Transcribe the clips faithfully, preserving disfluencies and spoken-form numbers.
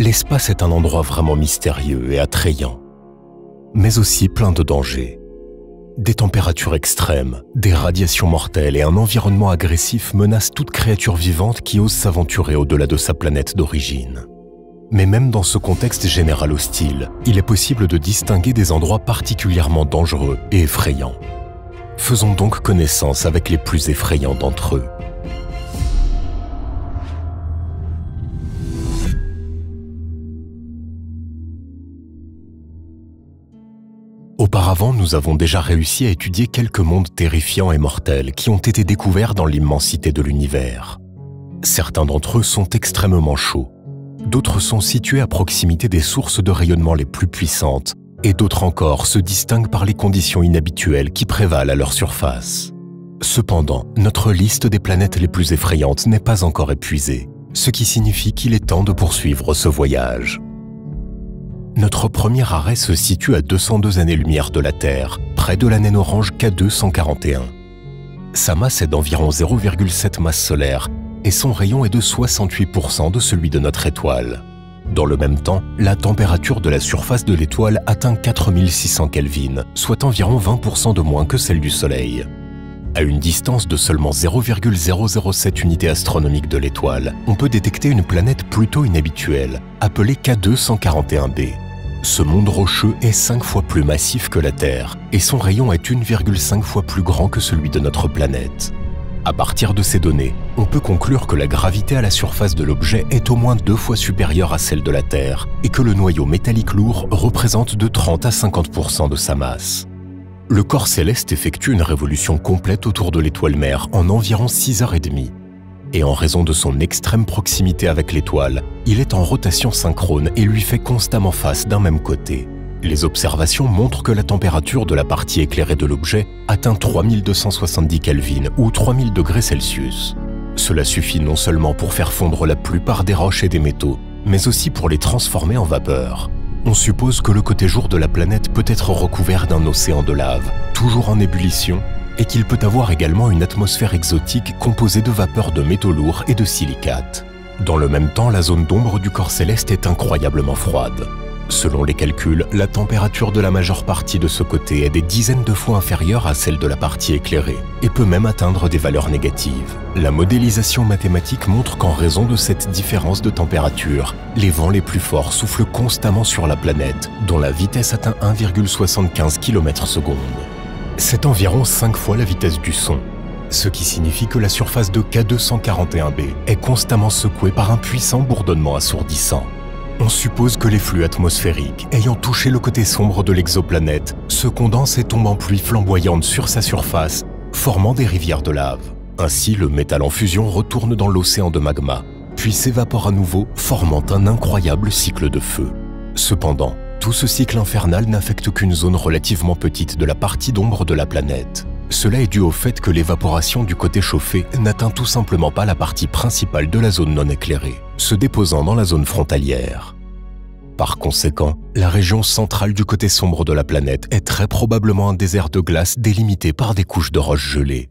l'espace est un endroit vraiment mystérieux et attrayant, mais aussi plein de dangers. Des températures extrêmes, des radiations mortelles et un environnement agressif menacent toute créature vivante qui ose s'aventurer au-delà de sa planète d'origine. Mais même dans ce contexte général hostile, il est possible de distinguer des endroits particulièrement dangereux et effrayants. Faisons donc connaissance avec les plus effrayants d'entre eux. Auparavant, nous avons déjà réussi à étudier quelques mondes terrifiants et mortels qui ont été découverts dans l'immensité de l'univers. Certains d'entre eux sont extrêmement chauds, d'autres sont situés à proximité des sources de rayonnement les plus puissantes, et d'autres encore se distinguent par les conditions inhabituelles qui prévalent à leur surface. Cependant, notre liste des planètes les plus effrayantes n'est pas encore épuisée, ce qui signifie qu'il est temps de poursuivre ce voyage. Notre premier arrêt se situe à deux cent deux années-lumière de la Terre, près de la naine orange K deux cent quarante et un. Sa masse est d'environ zéro virgule sept masses solaires et son rayon est de soixante-huit pour cent de celui de notre étoile. Dans le même temps, la température de la surface de l'étoile atteint quatre mille six cents Kelvin, soit environ vingt pour cent de moins que celle du Soleil. À une distance de seulement zéro virgule zéro zéro sept unités astronomiques de l'étoile, on peut détecter une planète plutôt inhabituelle, appelée K deux cent quarante et un b. Ce monde rocheux est cinq fois plus massif que la Terre, et son rayon est une virgule cinq fois plus grand que celui de notre planète. À partir de ces données, on peut conclure que la gravité à la surface de l'objet est au moins deux fois supérieure à celle de la Terre, et que le noyau métallique lourd représente de trente à cinquante pour cent de sa masse. Le corps céleste effectue une révolution complète autour de l'étoile mère en environ six heures trente. Et en raison de son extrême proximité avec l'étoile, il est en rotation synchrone et lui fait constamment face d'un même côté. Les observations montrent que la température de la partie éclairée de l'objet atteint trois mille deux cent soixante-dix Kelvin ou trois mille degrés Celsius. Cela suffit non seulement pour faire fondre la plupart des roches et des métaux, mais aussi pour les transformer en vapeur. On suppose que le côté jour de la planète peut être recouvert d'un océan de lave, toujours en ébullition, et qu'il peut avoir également une atmosphère exotique composée de vapeurs de métaux lourds et de silicates. Dans le même temps, la zone d'ombre du corps céleste est incroyablement froide. Selon les calculs, la température de la majeure partie de ce côté est des dizaines de fois inférieure à celle de la partie éclairée et peut même atteindre des valeurs négatives. La modélisation mathématique montre qu'en raison de cette différence de température, les vents les plus forts soufflent constamment sur la planète, dont la vitesse atteint un virgule soixante-quinze kilomètres par seconde. C'est environ cinq fois la vitesse du son, ce qui signifie que la surface de K deux cent quarante et un b est constamment secouée par un puissant bourdonnement assourdissant. On suppose que les flux atmosphériques ayant touché le côté sombre de l'exoplanète se condensent et tombent en pluie flamboyante sur sa surface, formant des rivières de lave. Ainsi, le métal en fusion retourne dans l'océan de magma, puis s'évapore à nouveau, formant un incroyable cycle de feu. Cependant, tout ce cycle infernal n'affecte qu'une zone relativement petite de la partie d'ombre de la planète. Cela est dû au fait que l'évaporation du côté chauffé n'atteint tout simplement pas la partie principale de la zone non éclairée, se déposant dans la zone frontalière. Par conséquent, la région centrale du côté sombre de la planète est très probablement un désert de glace délimité par des couches de roches gelées.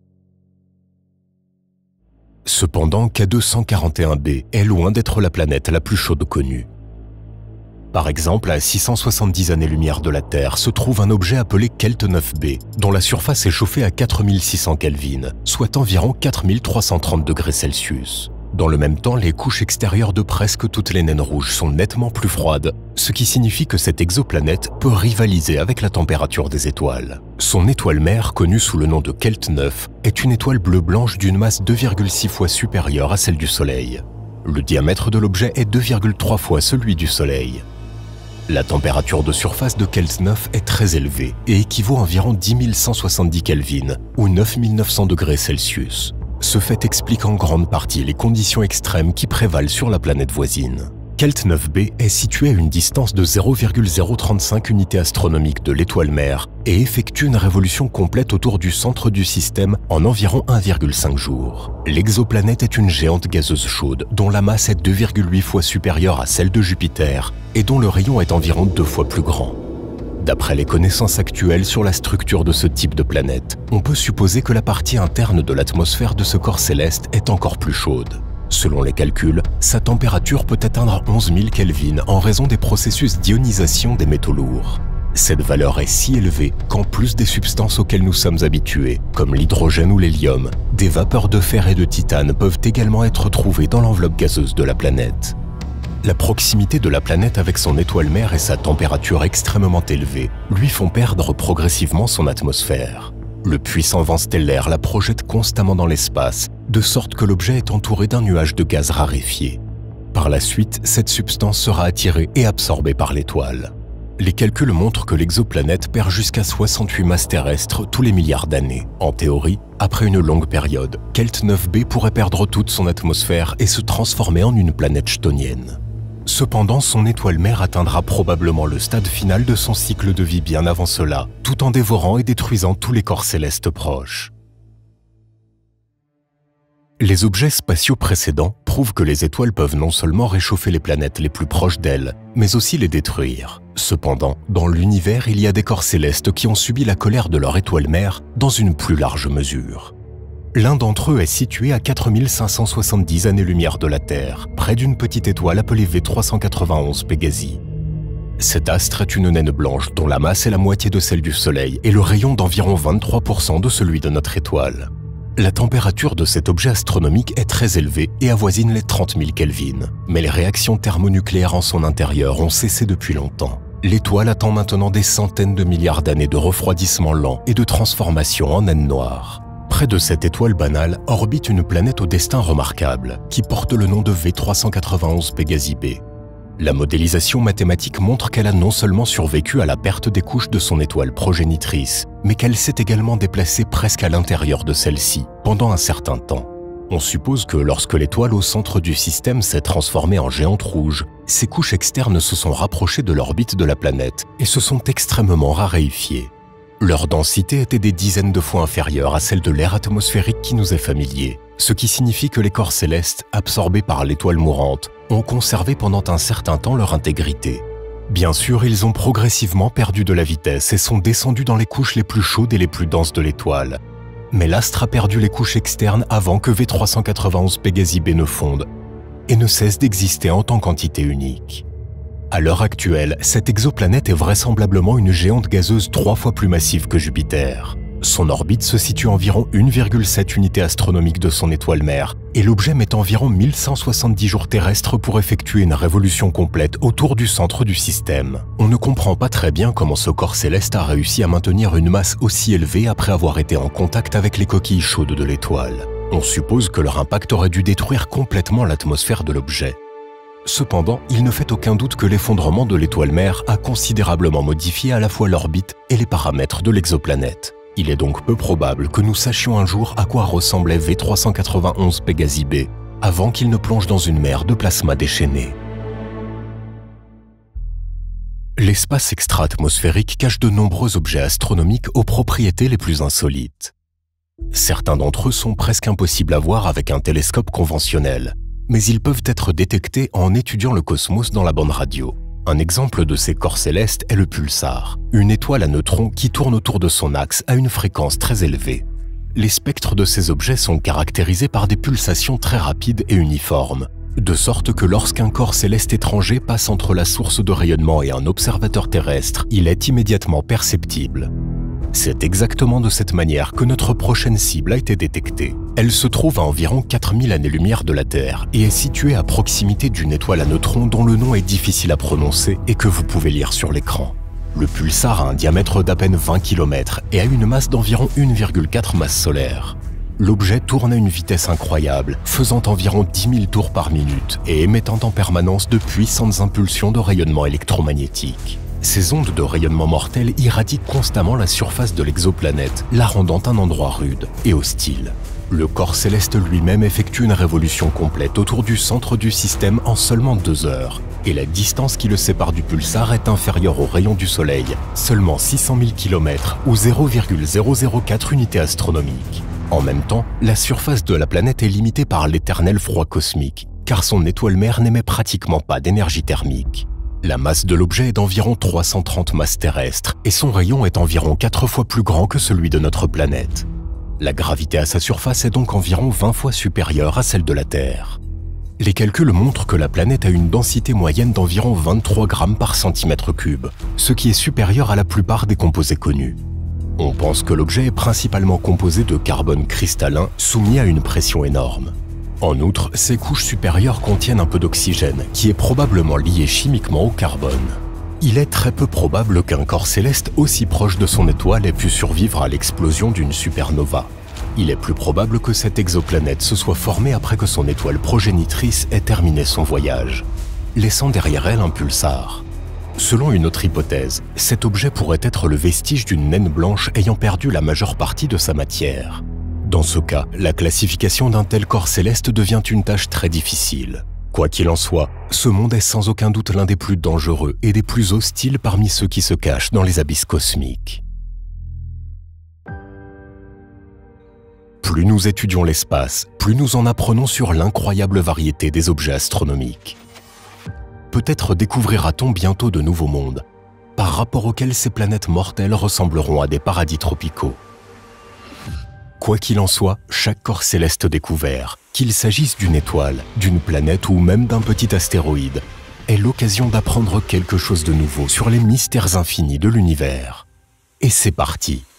Cependant, K deux cent quarante et un b est loin d'être la planète la plus chaude connue. Par exemple, à six cent soixante-dix années-lumière de la Terre se trouve un objet appelé Kelt neuf b, dont la surface est chauffée à quatre mille six cents Kelvin, soit environ quatre mille trois cent trente degrés Celsius. Dans le même temps, les couches extérieures de presque toutes les naines rouges sont nettement plus froides, ce qui signifie que cette exoplanète peut rivaliser avec la température des étoiles. Son étoile mère, connue sous le nom de Kelt neuf, est une étoile bleu-blanche d'une masse deux virgule six fois supérieure à celle du Soleil. Le diamètre de l'objet est deux virgule trois fois celui du Soleil. La température de surface de Kelt neuf est très élevée et équivaut à environ dix mille cent soixante-dix Kelvin ou neuf mille neuf cents degrés Celsius. Ce fait explique en grande partie les conditions extrêmes qui prévalent sur la planète voisine. Kelt neuf b est situé à une distance de zéro virgule zéro trente-cinq unités astronomiques de l'étoile mère et effectue une révolution complète autour du centre du système en environ un virgule cinq jours. L'exoplanète est une géante gazeuse chaude dont la masse est deux virgule huit fois supérieure à celle de Jupiter et dont le rayon est environ deux fois plus grand. D'après les connaissances actuelles sur la structure de ce type de planète, on peut supposer que la partie interne de l'atmosphère de ce corps céleste est encore plus chaude. Selon les calculs, sa température peut atteindre onze mille Kelvin en raison des processus d'ionisation des métaux lourds. Cette valeur est si élevée qu'en plus des substances auxquelles nous sommes habitués, comme l'hydrogène ou l'hélium, des vapeurs de fer et de titane peuvent également être trouvées dans l'enveloppe gazeuse de la planète. La proximité de la planète avec son étoile mère et sa température extrêmement élevée lui font perdre progressivement son atmosphère. Le puissant vent stellaire la projette constamment dans l'espace, de sorte que l'objet est entouré d'un nuage de gaz raréfié. Par la suite, cette substance sera attirée et absorbée par l'étoile. Les calculs montrent que l'exoplanète perd jusqu'à soixante-huit masses terrestres tous les milliards d'années. En théorie, après une longue période, Kelt neuf b pourrait perdre toute son atmosphère et se transformer en une planète chtonienne. Cependant, son étoile mère atteindra probablement le stade final de son cycle de vie bien avant cela, tout en dévorant et détruisant tous les corps célestes proches. Les objets spatiaux précédents prouvent que les étoiles peuvent non seulement réchauffer les planètes les plus proches d'elles, mais aussi les détruire. Cependant, dans l'univers, il y a des corps célestes qui ont subi la colère de leur étoile mère dans une plus large mesure. L'un d'entre eux est situé à quatre mille cinq cent soixante-dix années-lumière de la Terre, près d'une petite étoile appelée V trois cent quatre-vingt-onze Pégasi. Cet astre est une naine blanche dont la masse est la moitié de celle du Soleil et le rayon d'environ vingt-trois pour cent de celui de notre étoile. La température de cet objet astronomique est très élevée et avoisine les trente mille Kelvin, mais les réactions thermonucléaires en son intérieur ont cessé depuis longtemps. L'étoile attend maintenant des centaines de milliards d'années de refroidissement lent et de transformation en naine noire. Près de cette étoile banale orbite une planète au destin remarquable, qui porte le nom de V trois cent quatre-vingt-onze Pégasi b. La modélisation mathématique montre qu'elle a non seulement survécu à la perte des couches de son étoile progénitrice, mais qu'elle s'est également déplacée presque à l'intérieur de celle-ci, pendant un certain temps. On suppose que lorsque l'étoile au centre du système s'est transformée en géante rouge, ses couches externes se sont rapprochées de l'orbite de la planète et se sont extrêmement raréfiées. Leur densité était des dizaines de fois inférieure à celle de l'air atmosphérique qui nous est familier, ce qui signifie que les corps célestes, absorbés par l'étoile mourante, ont conservé pendant un certain temps leur intégrité. Bien sûr, ils ont progressivement perdu de la vitesse et sont descendus dans les couches les plus chaudes et les plus denses de l'étoile. Mais l'astre a perdu les couches externes avant que V trois cent quatre-vingt-onze Pégasi b ne fonde et ne cesse d'exister en tant qu'entité unique. À l'heure actuelle, cette exoplanète est vraisemblablement une géante gazeuse trois fois plus massive que Jupiter. Son orbite se situe à environ une virgule sept unités astronomiques de son étoile mère, et l'objet met environ mille cent soixante-dix jours terrestres pour effectuer une révolution complète autour du centre du système. On ne comprend pas très bien comment ce corps céleste a réussi à maintenir une masse aussi élevée après avoir été en contact avec les coquilles chaudes de l'étoile. On suppose que leur impact aurait dû détruire complètement l'atmosphère de l'objet. Cependant, il ne fait aucun doute que l'effondrement de l'étoile mère a considérablement modifié à la fois l'orbite et les paramètres de l'exoplanète. Il est donc peu probable que nous sachions un jour à quoi ressemblait V trois cent quatre-vingt-onze Pégasi b avant qu'il ne plonge dans une mer de plasma déchaîné. L'espace extra-atmosphérique cache de nombreux objets astronomiques aux propriétés les plus insolites. Certains d'entre eux sont presque impossibles à voir avec un télescope conventionnel, mais ils peuvent être détectés en étudiant le cosmos dans la bande radio. Un exemple de ces corps célestes est le pulsar, une étoile à neutrons qui tourne autour de son axe à une fréquence très élevée. Les spectres de ces objets sont caractérisés par des pulsations très rapides et uniformes, de sorte que lorsqu'un corps céleste étranger passe entre la source de rayonnement et un observateur terrestre, il est immédiatement perceptible. C'est exactement de cette manière que notre prochaine cible a été détectée. Elle se trouve à environ quatre mille années-lumière de la Terre et est située à proximité d'une étoile à neutrons dont le nom est difficile à prononcer et que vous pouvez lire sur l'écran. Le pulsar a un diamètre d'à peine vingt kilomètres et a une masse d'environ une virgule quatre masses solaires. L'objet tourne à une vitesse incroyable, faisant environ dix mille tours par minute et émettant en permanence de puissantes impulsions de rayonnement électromagnétique. Ces ondes de rayonnement mortel irradient constamment la surface de l'exoplanète, la rendant un endroit rude et hostile. Le corps céleste lui-même effectue une révolution complète autour du centre du système en seulement deux heures, et la distance qui le sépare du pulsar est inférieure au rayon du Soleil, seulement six cent mille kilomètres ou zéro virgule zéro zéro quatre unités astronomiques. En même temps, la surface de la planète est limitée par l'éternel froid cosmique, car son étoile mère n'émet pratiquement pas d'énergie thermique. La masse de l'objet est d'environ trois cent trente masses terrestres et son rayon est environ quatre fois plus grand que celui de notre planète. La gravité à sa surface est donc environ vingt fois supérieure à celle de la Terre. Les calculs montrent que la planète a une densité moyenne d'environ vingt-trois grammes par centimètre cube, ce qui est supérieur à la plupart des composés connus. On pense que l'objet est principalement composé de carbone cristallin soumis à une pression énorme. En outre, ses couches supérieures contiennent un peu d'oxygène, qui est probablement lié chimiquement au carbone. Il est très peu probable qu'un corps céleste aussi proche de son étoile ait pu survivre à l'explosion d'une supernova. Il est plus probable que cette exoplanète se soit formée après que son étoile progénitrice ait terminé son voyage, laissant derrière elle un pulsar. Selon une autre hypothèse, cet objet pourrait être le vestige d'une naine blanche ayant perdu la majeure partie de sa matière. Dans ce cas, la classification d'un tel corps céleste devient une tâche très difficile. Quoi qu'il en soit, ce monde est sans aucun doute l'un des plus dangereux et des plus hostiles parmi ceux qui se cachent dans les abysses cosmiques. Plus nous étudions l'espace, plus nous en apprenons sur l'incroyable variété des objets astronomiques. Peut-être découvrira-t-on bientôt de nouveaux mondes, par rapport auxquels ces planètes mortelles ressembleront à des paradis tropicaux. Quoi qu'il en soit, chaque corps céleste découvert, qu'il s'agisse d'une étoile, d'une planète ou même d'un petit astéroïde, est l'occasion d'apprendre quelque chose de nouveau sur les mystères infinis de l'univers. Et c'est parti!